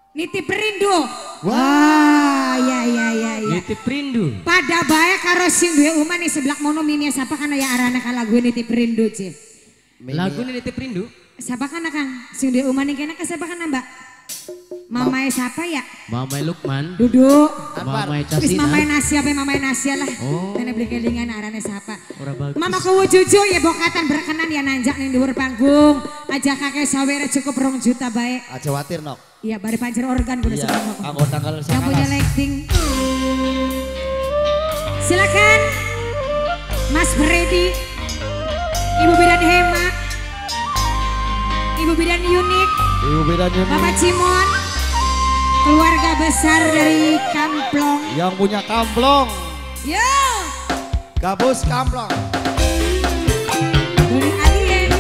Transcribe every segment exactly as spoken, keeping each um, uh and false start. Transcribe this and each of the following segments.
Nitip rindu. Wah, ya ya ya ya. Nitip rindu. Pada bae karo sing duwe omah ning sebelah mono mini siapa kan ya arana ka lagu nitip rindu, Ci. Lagu ini nitip rindu. Siapa kan Kang? Sing duwe omah ning kene ka siapa kan Mbak? Mamae siapa ya? Mamae Lukman. Duduk. Mamae Wis Casina. mamae Nasia apa mamae Nasia lah. Oh. Tene beli kelingan arane siapa? Ora bagus. Mama kuwu cucu ya bokatan berkenan ya nanjak ning dhuwur panggung. Aja kakek sawere cukup rong juta bae. Aja watir nok. Iya, bari pancer organ kudu Iya, sekono. anggo tanggal Yang punya sakalas. lighting. Silakan Mas Bredi, Ibu Bidan Hemat, Ibu Bidan Unik, Ibu bedanya Bapak Cimon, keluarga besar dari Kamplong. yang punya kamplong. Yo, Gabus kamplong. dari alien.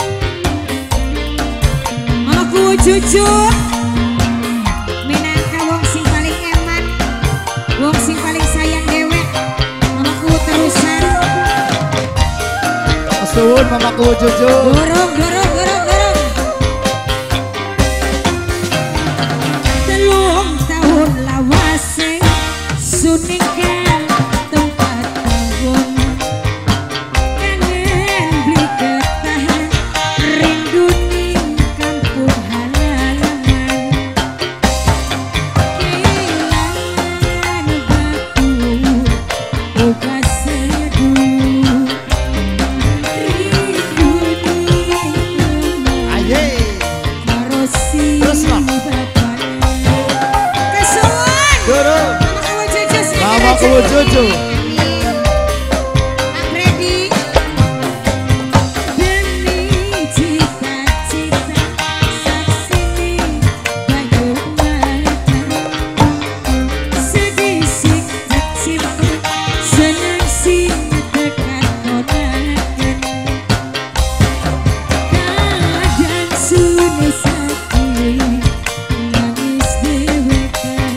Mamaku cucu, minangka wong sing paling eman, wong sing paling sayang dewek. Mamaku terusan. Suwun mamaku cucu. Dorong, dorong, dorong, dorong. Telung tahun lawase suningkan tempat tahun. Kangen beli ketahan rindu ning kampung halaman. Kehilangan batu uga seduh. Aye. Terus lah. Kesuan. Durung. Mamaku cucu sih. Mamaku cucu. Kang Bredi. Demi cita-cita saksini banyu mata. Sedih sing tercipta senang sing tekan konakan. Kadang sunes hati nangis dewekan.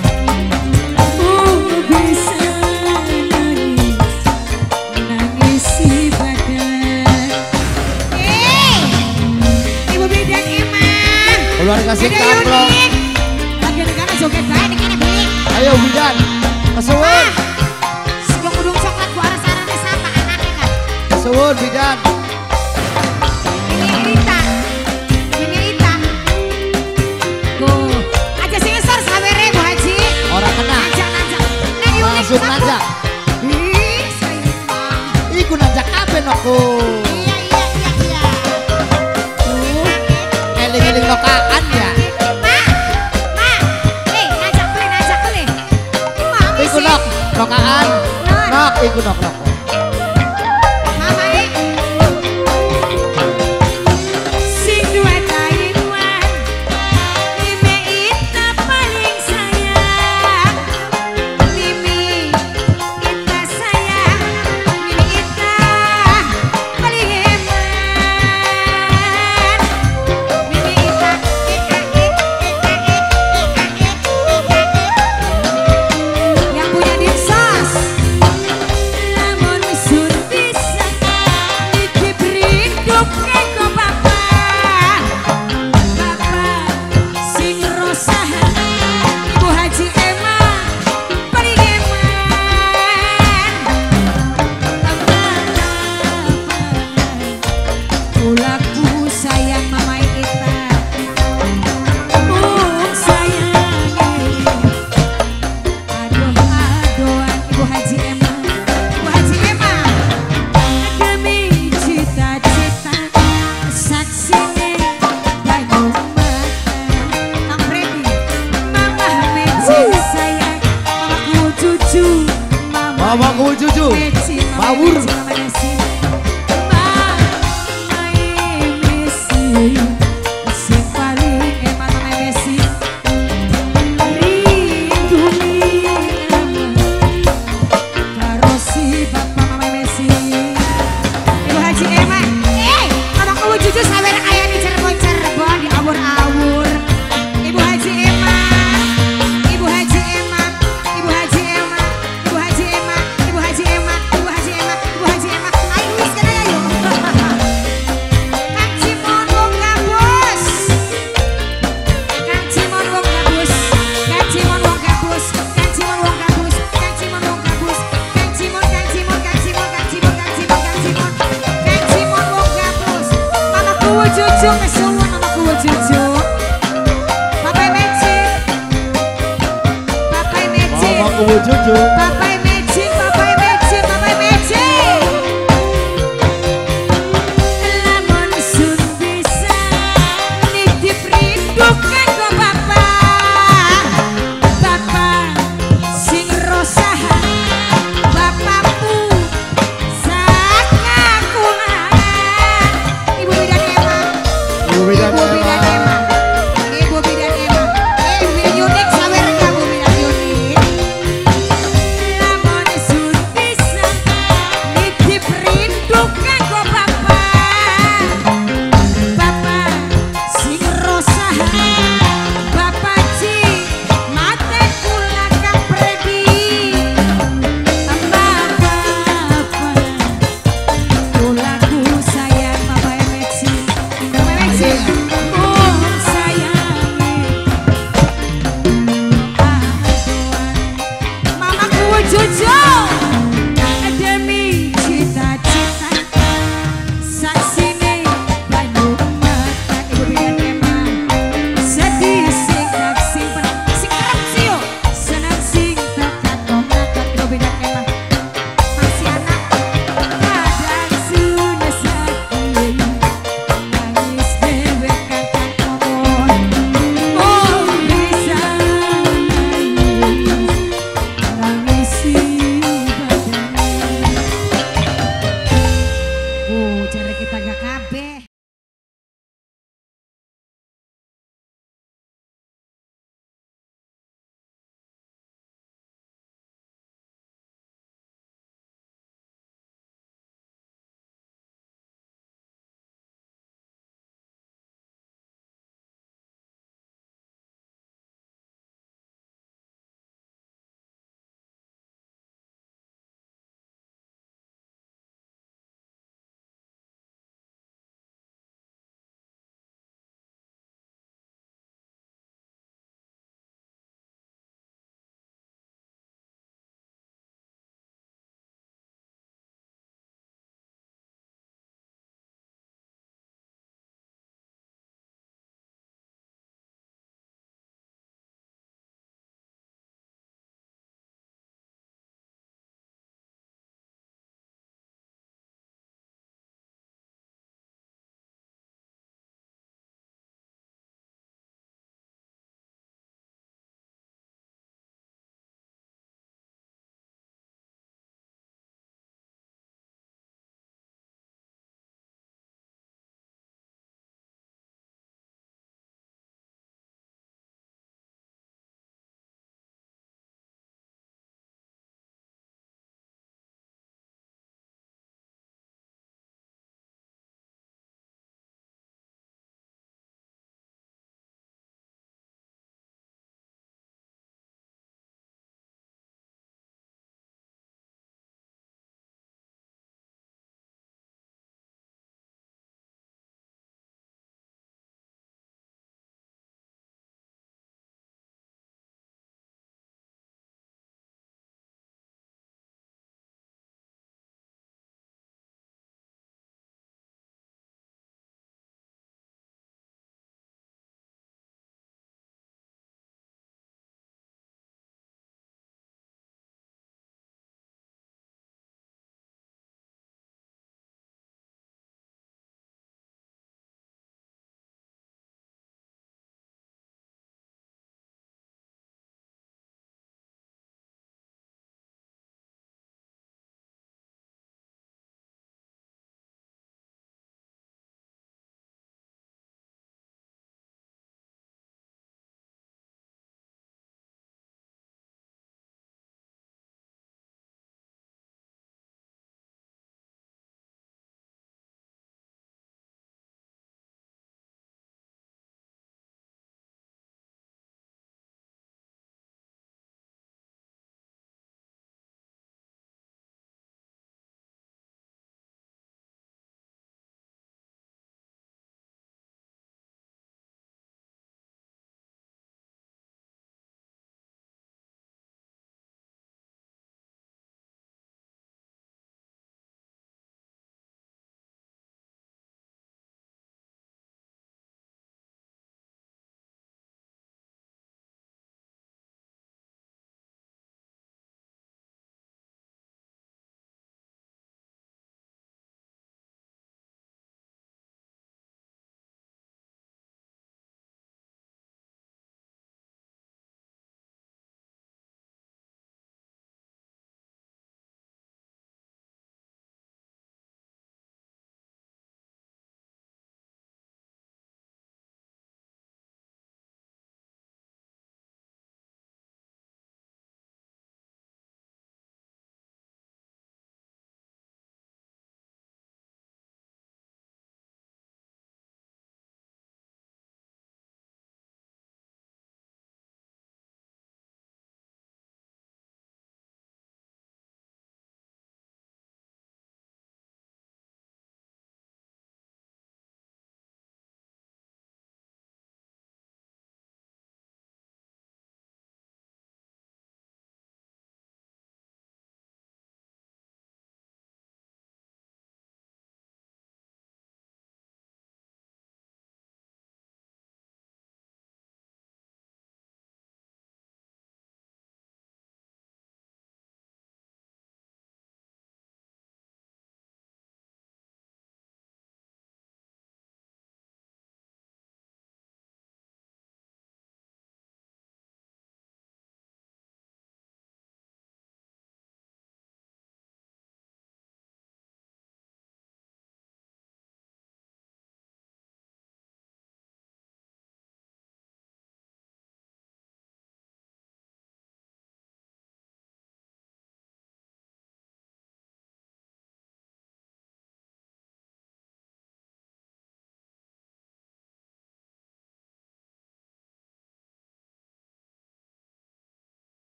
Oh bisa nangis, nangis si badan. Eh, Ibu Bidan Eman. Keluarga sing Ada kamplong. Yunik. Lagi negara joget bae ning kene Bi. Ayo bidan. Kesuwun. Sebelum udung coklat gua arah-arahnya sama anaknya kan. Kesuwun bidan. Ini Rita. Ini Rita. Tuh, aja sing ngesor sawere Bu Haji. Orang kena. Nanjak nanjak. Neng Yunik Langsung satu. nanjak. Ih, sayang. Iku nanjak kabeh nokku. Iya iya iya iya. Tuh. Eling-eling lokaan ya. Ma, ma, eh ngajak beli, ngajak beli. Mami Iku sih. nok lokaan. Non. Nok iku nok nok. Mama eh. Sing duwe Taiwan, Mimi Ita paling sayang. Mimi Ita sayang, Mimi Ita paling hebat. Mimi Ita, Ika, Ik, Ika, Ik, Ika, Ik, Ika, Ik. Yang punya dinsos. Lamun sun bisa nitip rindu keko bapak. Bapak sing rosahan Ibu Haji Eman paling eman. Ulaku sayang Mama Ita. Mung sayangi. Aduh aduan Ibu Haji Eman. Ibu Haji Eman. Demi cita-cita saksine banyu mata. Kang Bredi. Mama Meci sayang. Mamaku cucu. Mamaku cucu. Meci. Mama Mawur. Meci, Mama Meci. Mama Meci. Sing paling eman Mama Meci. Rindu minama karo si Bapak Mama Meci. Ibu Haji Eman. Eh, mamaku cucu sawere kaya di Cirebon-Cirebon di awur-awur. Ibu Haji Eman. Ibu Haji Eman. Ibu Haji Eman. Ibu Haji Eman. Ibu Haji Eman. Ibu Haji Eman. Ibu Haji Eman. Ayo Ujung kesu